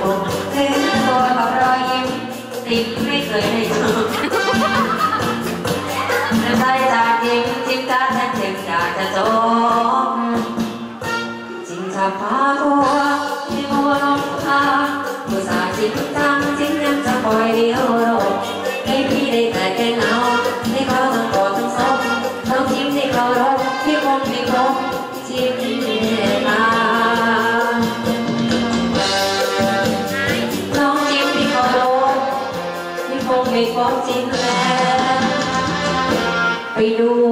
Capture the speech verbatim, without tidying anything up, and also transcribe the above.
ผมเล่นตัวกับรอยยิ้มติดไม่เคยให้ดูจะได้จากจริงจริงการนั้นจึงอยากจะจบจริงจะพาหัวที่หัวลงพาผู้สาวจริงจังจริงยังจะปล่อยเดียวโรคให้พี่ได้แต่แค่เงาให้เขาทั้งกอดทั้งซบทั้งยิ้มที่เขารบที่คงไม่คงที่พี่มาน้องยิ้มที่เขารบที่คงไม่คงจริงแล้วไปดู